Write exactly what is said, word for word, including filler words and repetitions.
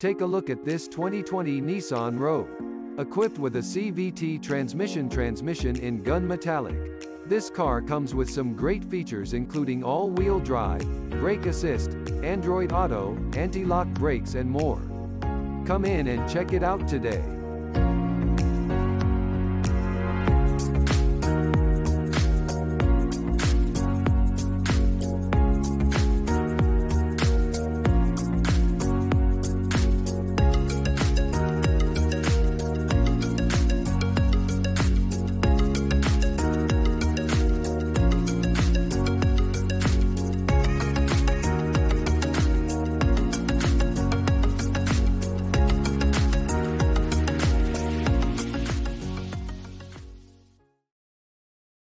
Take a look at this twenty twenty Nissan Rogue. Equipped with a C V T transmission transmission in gun metallic. This car comes with some great features including all-wheel drive, brake assist, Android Auto, anti-lock brakes and more. Come in and check it out today.